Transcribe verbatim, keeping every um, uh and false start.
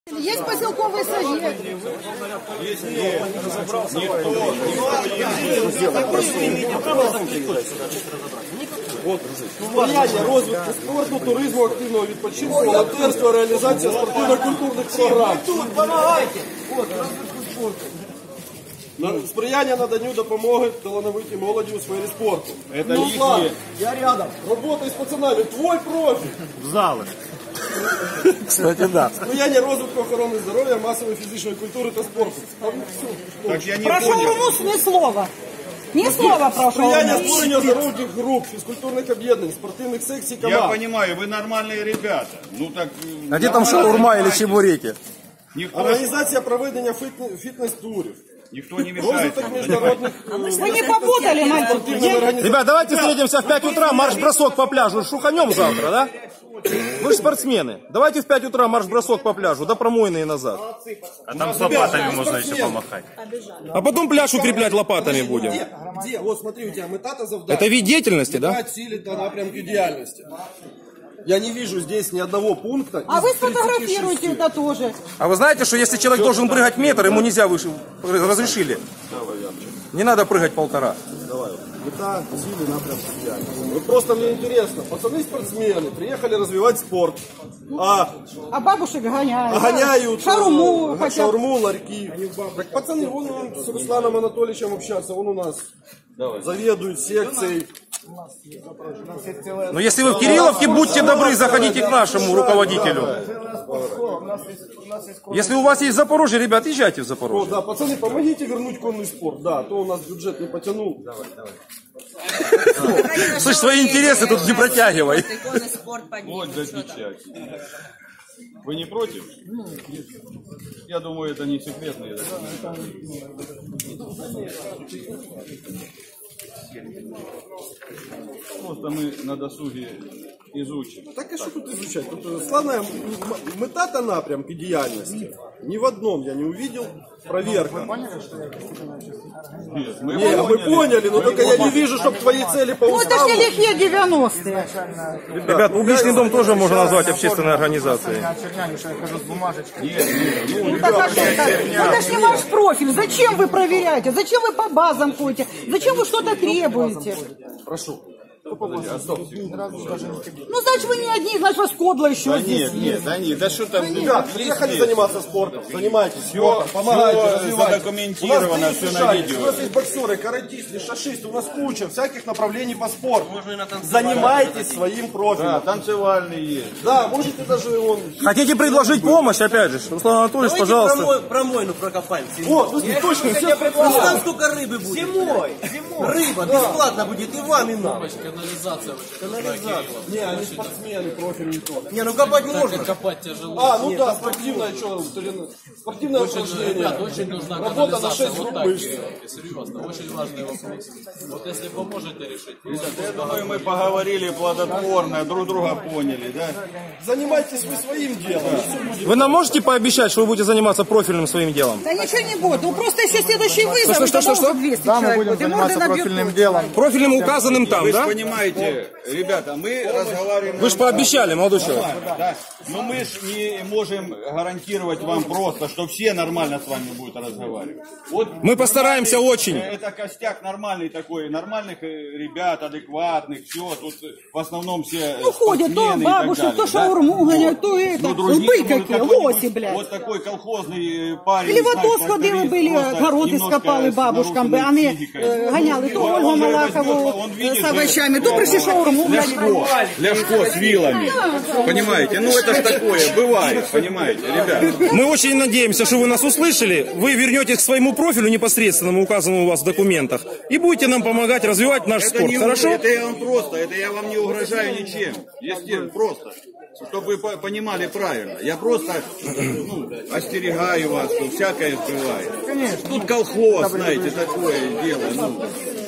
Есть поселковый совет. Если разобрался, сприяння розвитку спорту, туризму, активного відпочинку, волонтерства, реалізація спортивно-культурних програм. Тут помогайте. Сприяння наданню допомоги талановитій молоді у сфері спорту. Это Ну, их ладно, нет. я рядом. Работай с пацанами. Твой профиль. В залы. Кстати, да. Сприяння розвитку охорони здоров'я, масової фізичної культури та спорту. Так я не Прошу понял. Румус ни слова. Ни слова прошу. Сприяння створення оздоровчих груп, фізкультурних об'єднань, спортивних секцій, Я команд. понимаю, вы нормальные ребята. Ну так... А где там шаурма или чебуреки? Никто, Організація проведення фітне- фітнес-турів. никто не мешает. Розвиток міжнародних Вы не попутали, мальчики. спортивних організацій. Ребят, давайте встретимся в пять утра, марш-бросок по пляжу. Шуханем завтра, да? Вы же спортсмены. Давайте в пять утра марш-бросок по пляжу, до промойной и назад. А там с лопатами можно еще помахать. А потом пляж укреплять лопатами будем. Где? Где? Вот смотри, у тебя метата завдання. Это вид деятельности, да? Пять силит на напрямки діяльності. Я не вижу здесь ни одного пункта. А из вы тридцати сфотографируйте шести. это тоже. А вы знаете, что если человек должен прыгать метр, ему нельзя выше, разрешили? Не надо прыгать полтора. Давай. Мета, силы, напрямки діяльності. Вот просто мне интересно. Пацаны спортсмены приехали развивать спорт. А А бабушек гоняют. гоняют Шаурму э, хотят. шаурму, ларьки. Так пацаны, вон он с Русланом Анатольевичем общаться, он у нас заведует секцией. Но если вы в Кирилловке, будьте добры, заходите к нашему руководителю. Если у вас есть Запорожье, ребят, езжайте в О, Запорожье. да, пацаны, помогите вернуть конный спорт. Да, а то у нас бюджет не потянул. Слышь, свои интересы тут не протягивай. Вот запечать. Вы не против? Я думаю, это не секретные документы. Просто мы на досуге изучим. Так а що тут изучать? Тут э, славная м- м- мета та напрямки діяльності. Ни в одном я не увидел проверка. Нет, мы Не, мы поняли, но только я не вижу, чтобы твои цели по Ну это ж уставу. не лихие девяностые. Ребят, публичный дом тоже можно назвать общественной организацией. Ну так а что это? Это ж не ваш профиль. Зачем вы проверяете? Зачем вы по базам ходите? Зачем вы что-то требуете? Прошу. Ну значит вы не одни, значит вас кодло еще Да здесь. нет, нет, да нет, да что там... Ребят, приехали заниматься спортом, занимайтесь спортом, помогайте, всё развивайте. задокументировано, У нас всё есть на шайки, видео. У нас есть боксеры, каратисты, шашисты, у нас куча всяких направлений по спорту. Занимайтесь своим Да, профилем. танцевальный есть. Да, можете даже он... Хотите предложить помощь, опять же, Руслан Анатольевич, пожалуйста. Промойну прокопаем. О, слушай, точно, все Ну там столько рыбы будет. Зимой. Рыба бесплатно будет и вам, и нам. Канализация. Не, они спортсмены, профиль не тот. Не, ну копать можно. Копать тяжело. А, ну да, спортивное, что, спортивное упражнение. Ребят, очень нужна Работа на канализация. шесть Вот групп так, мышц. девочки, серьезно, очень важный вопрос. Вот если поможете решить. Я думаю, мы поговорили плодотворно, друг друга поняли, да? Занимайтесь вы своим делом. Вы нам можете пообещать, что вы будете заниматься профильным своим делом? Да ничего не будет. Ну просто если следующий вызов, Что, что, что, что? двести Да, мы человек будем будет, и можно заниматься набьет профильным точно. делом. Профильным указанным там, Вы же да? понимаете, ребята, мы разговариваем... Вы же пообещали, молодой человек. Да, но мы же не можем гарантировать вам просто, что все нормально с вами будут разговаривать. Вот Мы постараемся очень. это костяк нормальный такой, нормальных э, ребят, адекватных, все, тут э, в основном все Ну ходят, то спортсмены и так бабушек, далее, то да? шаурму гоняют, то это. Ну, другие, Лбы может, какие, какой-нибудь лоси, блядь. Вот такой колхозный парень. Или в знаешь, АТО сходили, тракторист, были, просто городи немножко скопали с бабушкам, бы, нарушенной они психикой. э, гоняли то Он Ольгу же Малахову возьмет, он э, видит с же, овощами, то пришли шаурму, блядь, Ляшко, ляшко с вилами. Понимаете? Ну это ж такое, бывает, понимаете, ребята. Мы очень надеемся, что вы нас услышали. Вы вернетесь к своему профилю непосредственному, указанному у вас в документах, и будете нам помогать развивать наш Это, спорт. не, Хорошо? это я вам просто, это я вам не угрожаю ничем. Естественно, просто. Чтобы вы по- понимали правильно. Я просто ну, остерегаю вас, что всякое бывает. Тут колхоз, знаете, такое дело. Ну.